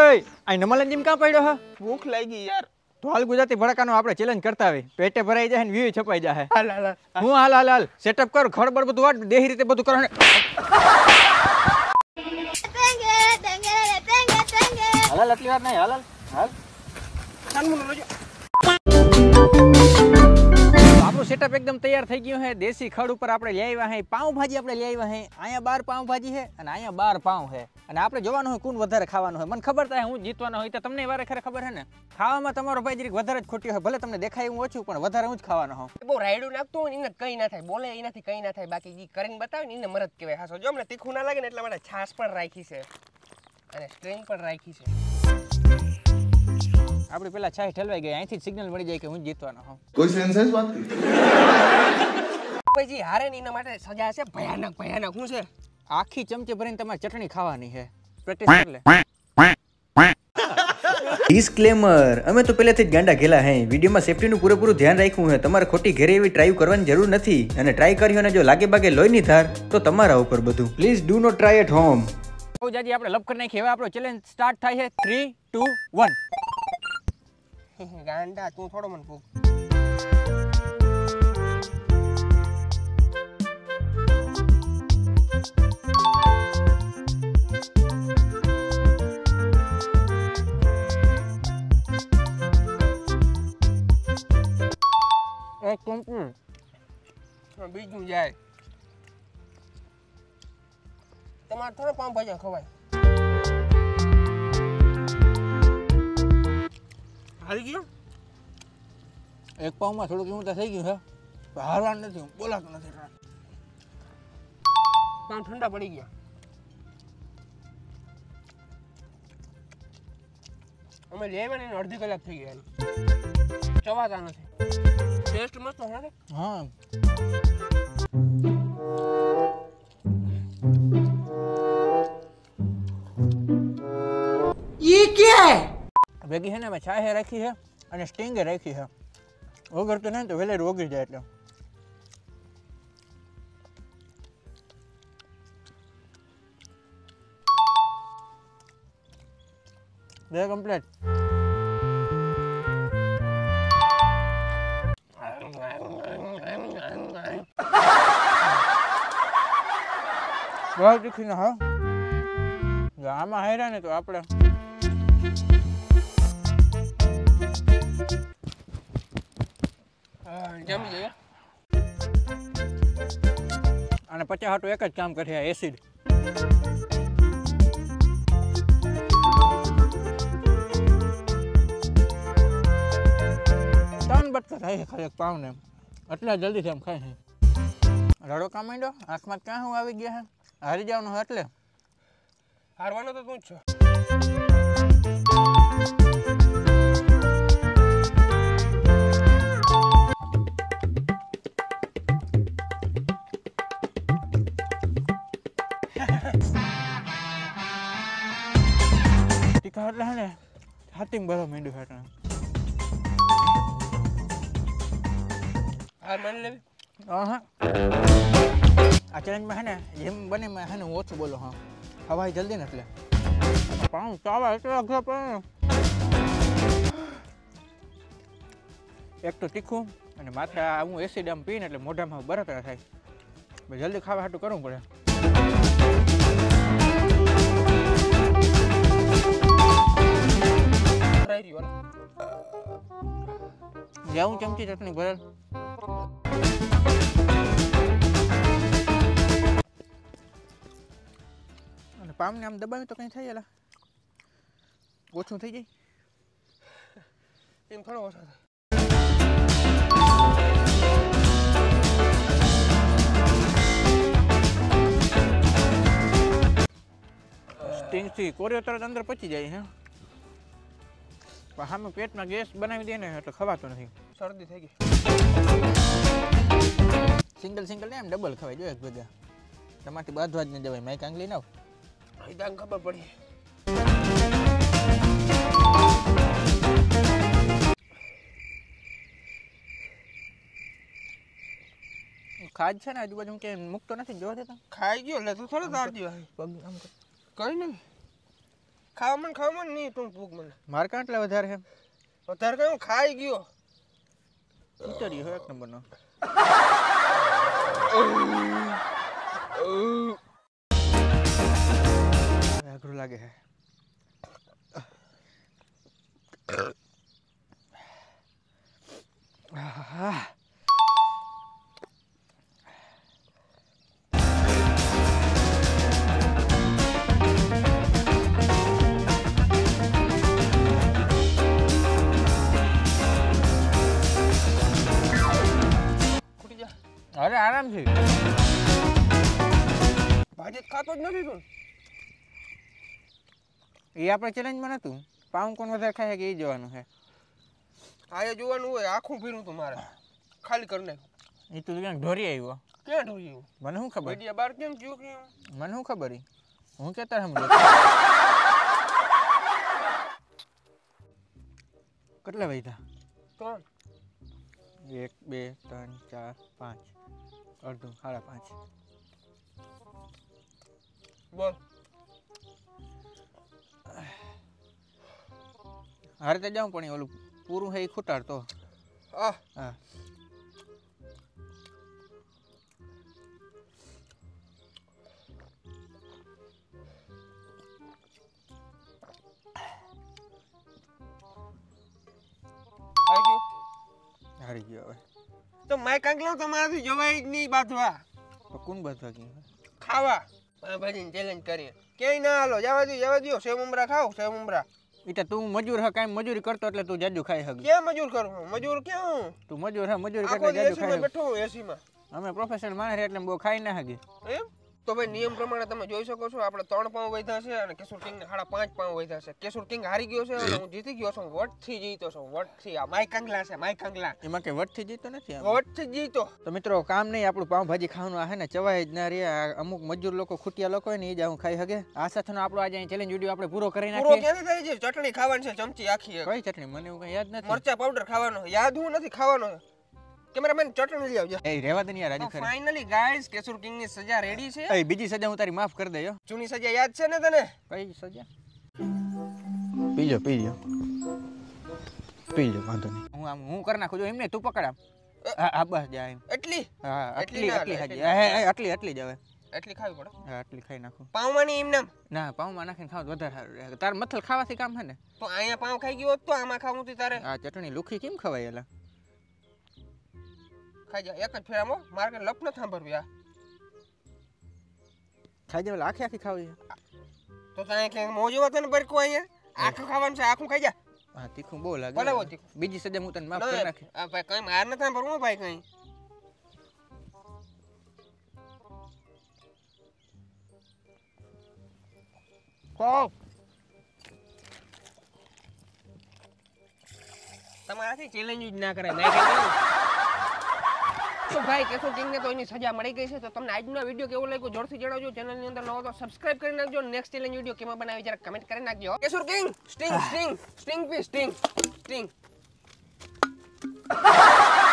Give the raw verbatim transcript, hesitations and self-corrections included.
ઓય આ નમલન જીમ કા પડ્યો હ? ભૂખ લાગી યાર. તો હાલ ગુજરાતી ભડકાનો આપણે ચેલેન્જ કરતા આવે, પેટે ભરાઈ જાય ને વ્યૂ છપાઈ જાય. હાલ હાલ હું હાલ હાલ હાલ સેટઅપ કર, ખડબડ બધું વાટ દેહી રીતે બધું કરો ને. હાલ હાલ આટલી વાર નહીં, હાલ હાલ હાલ. આપણું સેટઅપ એકદમ તૈયાર થઈ ગયું છે. દેશી ખડ ઉપર આપણે લઈ આવ્યા છે પાઉંભાજી. આપણે લઈ આવ્યા છે અહીંયા બાર પાઉંભાજી છે અને અહીંયા બાર પાઉં છે અને આપણે જોવાનું હોય કોણ વધારે ખાવાનું હોય. મને ખબર થાય હું જીતવાનો હોય તો તમને વારે ખરે ખબર છે ને. ખાવામાં તમારો ભાઈ જરીક વધારે જ ખોટી હોય, ભલે તમને દેખાય હું ઓછું પણ વધારે હું જ ખાવાનો હોઉં. બહુ રાયડું નાખતું હોય ને એને કઈ ના થાય, બોલે એનાથી કઈ ના થાય, બાકી જે કરીને બતાવે ને એને મરદ કહેવાય. હાસો જો અમને તીખું ના લાગે ને એટલા માટે છાશ પણ રાખી છે અને સ્ટ્રિંગ પણ રાખી છે. આપણે પેલા છાશ ઠલવાઈ ગઈ, અહીંથી સિગ્નલ મળી જાય કે હું જીતવાનો હોઉં. કોઈ સેન્સ है इस बात की? પછી હારે ને એના માટે સજા છે ભયાનક ભયાનક. શું છે? આખી ચમચી ભરીને તમારે ચટણી ખાવાની છે. પ્રેક્ટિસ કરી લે. ડિસ્ક્લેમર, અમે તો પહેલેથી જ ગાંડા ઘેલા હે. વિડીયોમાં સેફટીનું પૂરેપૂરું ધ્યાન રાખ્યું છે. તમારે ખોટી ઘેરે એવી ટ્રાય કરવાની જરૂર નથી અને ટ્રાય કર્યો ને જો લાગે બાગે લોહીની ધાર તો તમારા ઉપર બધું. Please do not try at home. બહુ જાજી આપણે લપ કરી નાખી. હવે આપણો ચેલેન્જ સ્ટાર્ટ થાય છે. Three two one. ગાંડા તું થોડો મને પૂછ. એક કમ્પ્લીટ. બીજું જાય તમારે થોડો પાઉંભાજી ખવાય. હારી ગયો એક પાઉંમાં થોડુંક એવું તો થઈ ગયું છે, હારવાનું નથી, બોલાતું નથી. પાઉં ઠંડા પડી ગયા. અમે લેવા ને અડધી કલાક થઈ ગયા, ચવાતા નથી. ટેસ્ટ મસ્ત છે. હા ये क्या है? ભેગી છે ને મેં છાહે રાખી છે અને સ્ટિંગે રાખી છે. વગર તો નહીં તો વેલેર ઓગળી જાય એટલે. બે કમ્પ્લીટ. બહુ તીખી ના હા. આમાં હાર્યા ને તો આપણે જમી જઈએ. અને પચાસ હાટું એક જ કામ કરે, એસિડ. ત્રણ બટકા થાય છે ખાલી એક પાવને, એટલે જલ્દીથી એમ ખાય છે. રડો કામ માંડ્યો, આંખમાં ક્યાં હું આવી ગયા છે. હારી જવાનું હોય એટલે હારવાનો તો તું જ છો. ટીકા એટલે હે ને હાથીમાં ભરવા માંડ્યું છે. હાર માની લેવી. હા આ ચેલેન્જમાં હે ને જેમ બને હે ને હું ઓછું બોલો. હા હવાય જલ્દી ને એટલે પાઉં ચાવા એટલે અઘરા પડે. એક તો તીખું અને માથે હું એસિડ આમ પીને એટલે મોઢામાં બરતરા થાય. જલ્દી ખાવા હાટું કરવું પડે. જાઉં ચમચી ચટણી ભરેલ. અને પામને આમ દબાવી તો કઈ થાય એલા ઓછું થઈ જાય. એમ થોડો ઓછો થાય. સ્ટિંગથી કોરિયો તરત અંદર પચી જાય હે, પણ સામે પેટમાં ગેસ બનાવી દે ને એટલે ખવાતો નથી. શરદી થઈ ગઈ. સિંગલ સિંગલ ને એમ ડબલ ખવાય. જોઈએ બધા તમારથી બાંધવા જ નહીં જવાય. માઇક આંગલી નાવ ઈદાન ખબર પડી. ખાજ છે ને આજુબાજુ કે મૂકતો નથી, જોવા દેતા. ખાઈ ગયો એટલે તું થોડો તાર દીવા. પગ આમ કઈ નહીં ખાવા મને ખાવા મને નહીં તું ભૂખ મને માર કાંટલા વધારે છે વધારે કઈ હું ખાઈ ગયો ઉતરી હોય એક નંબરનો અઘરું લાગે છે આહ અરે આરામથી ભાજી ખાતો જ નથી તું એ આપણે ચેલેન્જમાં નહોતું પાઉં કોણ વધારે ખાય કે એ જોવાનું છે આ જોવાનું હોય આખું ફીરું તું મારે ખાલી કરી નાખ્યું એ તું ક્યાંક ઢોરી આવ્યો ક્યાં ઢોળ્યું મને શું ખબર ભજીયા બાર કેમ ગયું કે મને શું ખબર ઈ? હું કેતા સમજો કેટલા વૈધા કોણ એક બે ત્રણ ચાર પાંચ અડધું સાડા પાંચ બોલ હારે તો જાઉં પણ એ ઓલું પૂરું છે એ ખૂટાડતો આ હા આવી ગયું હારી ગયો હવે તો માય કાંકલો તમારાથી જવાય જ નહીં બાંધવા તો કોણ બાંધવા ગયું ખાવા પાવભાજીની ચેલેન્જ કરીએ ક્યાંય ના હાલો જવા દો જવા દો સેવ મમરા ખાઓ સેવ મમરા એટલે તું મજૂર હ કાંઈ મજૂરી કરતો એટલે તું જાજુ ખાઈ હગ ક્યાં મજૂર કરું હું મજૂર ક્યાં તું મજૂર હે મજૂરી આખો કરતા દી જાજુ એસીમાં ખાઈ બેઠો હું એસીમાં અમે પ્રોફેશનલ માણસ એટલે બહુ ખાઈ ના હગી એમ તો ભાઈ નિયમ પ્રમાણે તમે જોઈ શકો છો આપણે ત્રણ પાઉં વધ્યા છે અને કેશુર કિંગ સાડા પાંચ પાઉં વધ્યા છે કેશુર કિંગ હારી ગયો છે અને હું જીતી ગયો છું વટથી જીતો છું વટથી આ માય કંગલા છે માય કંગલા એમાં કઈ વટથી જીતો નથી આમ. વટથી જીતો તો મિત્રો કામ નહીં આપણું પાઉંભાજી ખાવાનું આ હે ને ચવાય જ ના રે આ અમુક મજૂર લોકો ખૂટિયા લોકો હોય ને એ જ હું ખાઈ હગે આ સાથેનો આપણો આજે ચેલેન્જ વિડીયો આપણે પૂરો કરી પૂરો નાખીએ ક્યાંથી થાય છે ચટણી ખાવાની છે ચમચી આખી એક. કઈ ચટણી મને એવું કઈ યાદ નથી મરચા પાવડર ખાવાનો યાદ હું નથી ખાવાનો કેમેરામેન ચટણી લઈ આવજો એ રહેવા દે ને યાર રાજુ ખરે ફાઇનલી ગાઈસ કેશુર કિંગ ની સજા રેડી છે એ બીજી સજા હું તારી માફ કરી દઈ હો જૂની સજા યાદ છે ને તને કઈ સજા પીજો પીજો પીજો વાંધો નહીં હું આમ હું કરી નાખું જો એમને તું પકડ આમ હા હા બસ જા એમ એટલી હા એટલી આટલી ના આટલી લે, હાજી એટલી હે આટલી આટલી જ હવે એટલી ખાવી પડે હા આટલી ખાઈ નાખું પાવમાંની એમ નામ ના પાઉંમાં નાખીને ખાવ તો વધારે સારું રહે તાર મથલ ખાવાથી કામ છે ને તો અહીંયા પાવ ખાઈ ગયો હોત તો આમાં ખાવું તું તારે આ ચટણી લુખી કેમ ખવાય એલા ખાઈ જા એક જ ફેરામાં મારે કઈ લપ ન સાંભળવી આ ખાઈ જાય આખી આખી ખાવી તો તને કે મોજો હતો ને બરકો અહીંયા આખું ખાવાનું છે આખું ખાઈ જા હા તીખું બહુ લાગે ભલે હોય તીખું. બીજી સજા હું તને માફ કરી નાખી આ ભાઈ કઈ માર ન સાંભળવું ભાઈ કઈ ખાઓ તમારાથી ચેલેન્જ જ ના કરાય મેં કીધું તો ભાઈ કેશોર કિંગ ને તો એની સજા મળી ગઈ છે તો તમને આજનો વિડીયો કેવો લાગ્યો જોરથી જણાવજો ચેનલ ની અંદર નવો તો સબસ્ક્રાઇબ કરી નાખજો નેક્સ્ટ ચેલેન્જ વિડીયો કેમાં બનાવી જરા કમેન્ટ કરી નાખજો કેશોર કિંગ સ્ટિંગ સ્ટિંગ સ્ટિંગ પી સ્ટિંગ સ્ટિંગ